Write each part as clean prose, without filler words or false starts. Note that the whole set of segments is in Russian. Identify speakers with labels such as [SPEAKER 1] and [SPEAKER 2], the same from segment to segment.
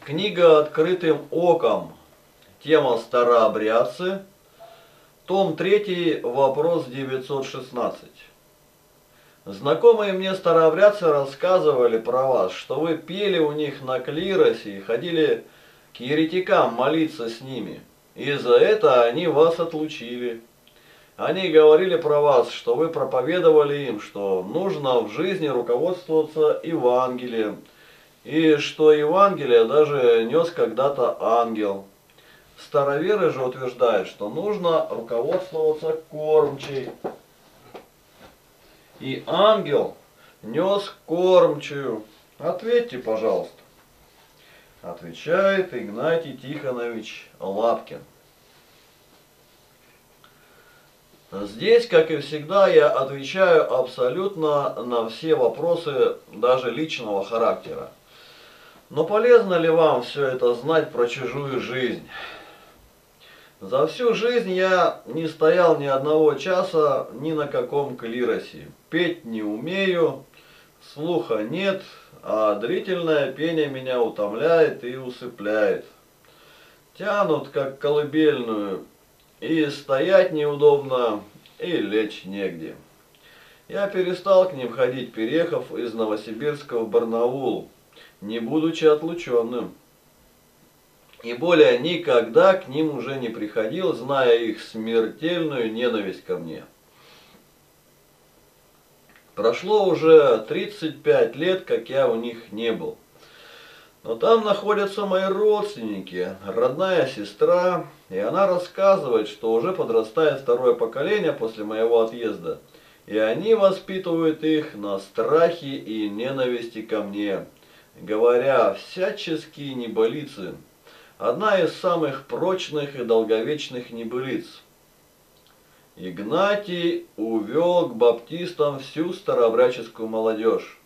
[SPEAKER 1] Книга «Открытым оком». Тема «Старообрядцы». Том 3, вопрос 916. Знакомые мне старообрядцы рассказывали про вас, что вы пели у них на клиросе и ходили к еретикам молиться с ними. И за это они вас отлучили. Они говорили про вас, что вы проповедовали им, что нужно в жизни руководствоваться Евангелием, и что Евангелие даже нес когда-то ангел. Староверы же утверждают, что нужно руководствоваться кормчей. И ангел нес кормчую. Ответьте, пожалуйста. Отвечает Игнатий Тихонович Лапкин. Здесь, как и всегда, я отвечаю абсолютно на все вопросы, даже личного характера. Но полезно ли вам все это знать про чужую жизнь? За всю жизнь я не стоял ни одного часа ни на каком клиросе. Петь не умею, слуха нет, а длительное пение меня утомляет и усыпляет. Тянут, как колыбельную, и стоять неудобно, и лечь негде. Я перестал к ним ходить, переехав из Новосибирска в Барнаул, не будучи отлученным. И более никогда к ним уже не приходил, зная их смертельную ненависть ко мне. Прошло уже 35 лет, как я у них не был. Но там находятся мои родственники, родная сестра, и она рассказывает, что уже подрастает второе поколение после моего отъезда, и они воспитывают их на страхе и ненависти ко мне, говоря всяческие небылицы. Одна из самых прочных и долговечных небылиц. Игнатий увел к баптистам всю старообрядческую молодежь.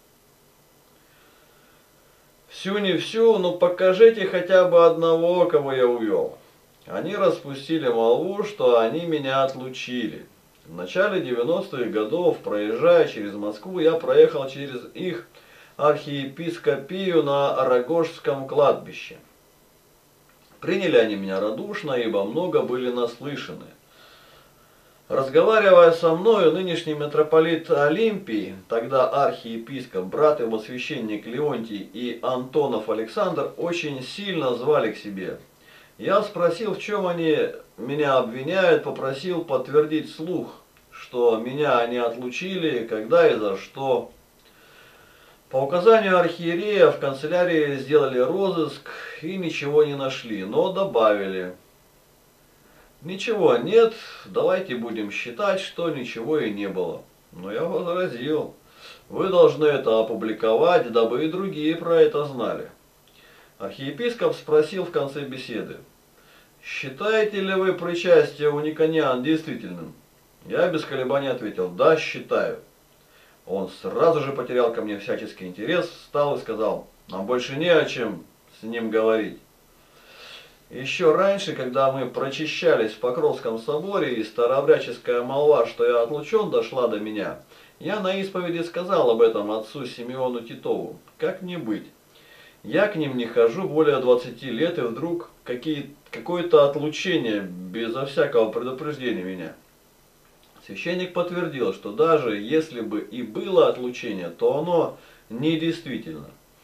[SPEAKER 1] Всю не всю, но покажите хотя бы одного, кого я увел. Они распустили молву, что они меня отлучили. В начале 90-х годов, проезжая через Москву, я проехал через их архиепископию на Рогожском кладбище. Приняли они меня радушно, ибо много были наслышаны. Разговаривая со мною, нынешний митрополит Олимпий, тогда архиепископ, брат его священник Леонтий и Антонов Александр очень сильно звали к себе. Я спросил, в чем они меня обвиняют, попросил подтвердить слух, что меня они отлучили, когда и за что. По указанию архиерея в канцелярии сделали розыск и ничего не нашли, но добавили: ничего нет, давайте будем считать, что ничего и не было. Но я возразил: вы должны это опубликовать, дабы и другие про это знали. Архиепископ спросил в конце беседы: считаете ли вы причастие униконян действительным? Я без колебаний ответил: да, считаю. Он сразу же потерял ко мне всяческий интерес, встал и сказал: нам больше не о чем с ним говорить. Еще раньше, когда мы прочищались в Покровском соборе, и старообрядческая молва, что я отлучен, дошла до меня, я на исповеди сказал об этом отцу Симеону Титову. Как мне быть? Я к ним не хожу более 20 лет, и вдруг какое-то отлучение безо всякого предупреждения меня. Священник подтвердил, что даже если бы и было отлучение, то оно недействительно.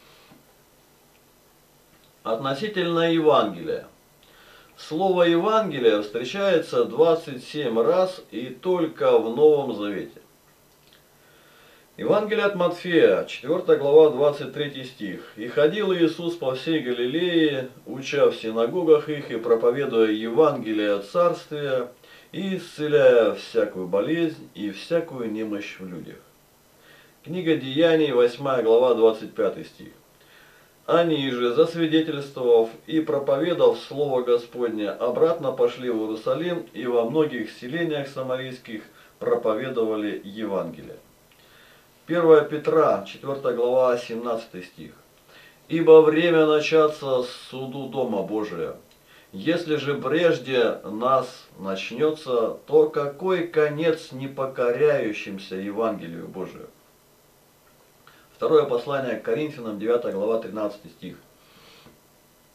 [SPEAKER 1] Относительно Евангелия. Слово Евангелие встречается 27 раз и только в Новом Завете. Евангелие от Матфея, 4 глава, 23 стих. «И ходил Иисус по всей Галилее, уча в синагогах их и проповедуя Евангелие Царствия, и исцеляя всякую болезнь и всякую немощь в людях». Книга Деяний, 8 глава, 25 стих. Они же, засвидетельствовав и проповедав Слово Господне, обратно пошли в Иерусалим и во многих селениях самарийских проповедовали Евангелие. 1 Петра, 4 глава, 17 стих. «Ибо время начаться суду Дома Божия. Если же прежде нас начнется, то какой конец непокоряющимся Евангелию Божию?» Второе послание к Коринфянам, 9 глава, 13 стих.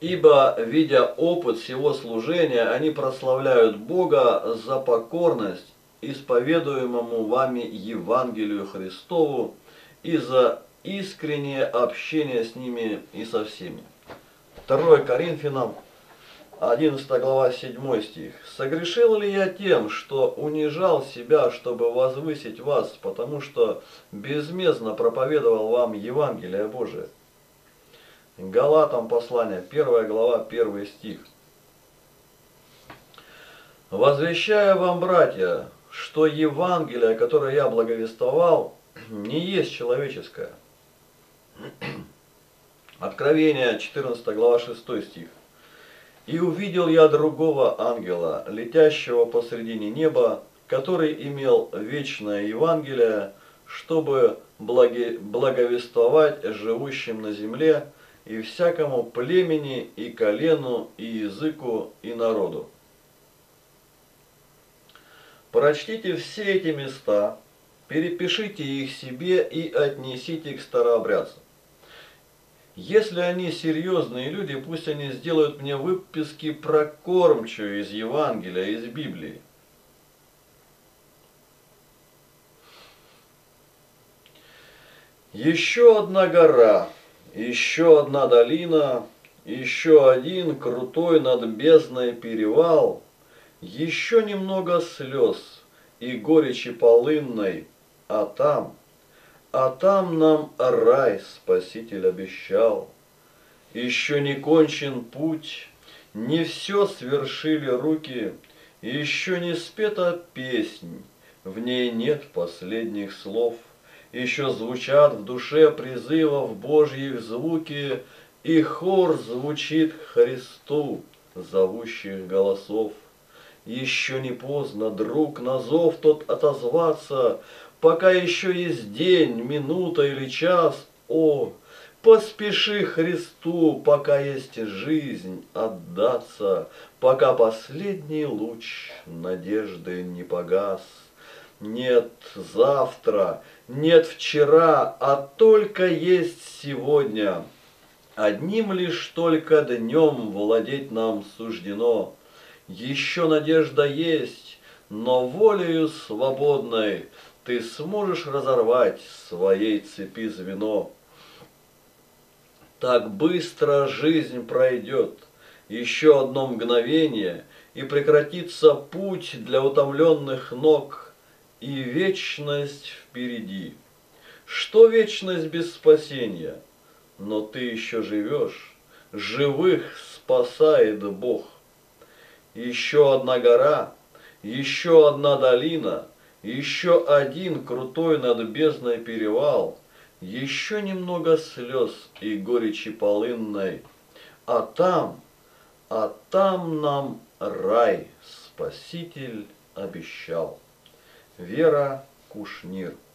[SPEAKER 1] Ибо, видя опыт всего служения, они прославляют Бога за покорность исповедуемому вами Евангелию Христову и за искреннее общение с ними и со всеми. 2 Коринфянам 11 глава 7 стих. «Согрешил ли я тем, что унижал себя, чтобы возвысить вас, потому что безмездно проповедовал вам Евангелие Божие?» Галатам послание, 1 глава, 1 стих. «Возвещаю вам, братья, что Евангелие, которое я благовествовал, не есть человеческое». Откровение, 14 глава, 6 стих. «И увидел я другого ангела, летящего посредине неба, который имел вечное Евангелие, чтобы благовествовать живущим на земле и всякому племени, и колену, и языку, и народу». Прочтите все эти места, перепишите их себе и отнесите к старообрядцам. Если они серьезные люди, пусть они сделают мне выписки про кормчую из Евангелия, из Библии. Еще одна гора, еще одна долина, еще один крутой над бездной перевал, еще немного слез и горечи полынной, а там нам рай Спаситель обещал. Еще не кончен путь, не все свершили руки, еще не спета песнь, в ней нет последних слов. Еще звучат в душе призывов Божьих звуки, и хор звучит к Христу зовущих голосов. Еще не поздно, друг, на зов тот отозваться, пока еще есть день, минута или час. О, поспеши Христу, пока есть жизнь, отдаться, пока последний луч надежды не погас. Нет завтра, нет вчера, а только есть сегодня. Одним лишь только днем владеть нам суждено. Еще надежда есть, но волею свободной ты сможешь разорвать своей цепи звено. Так быстро жизнь пройдет, еще одно мгновение, и прекратится путь для утомленных ног, и вечность впереди. Что вечность без спасения? Но ты еще живешь, живых спасает Бог. Еще одна гора, еще одна долина, еще один крутой над бездной перевал, еще немного слез и горечи полынной, а там нам рай Спаситель обещал. Вера Кушнир.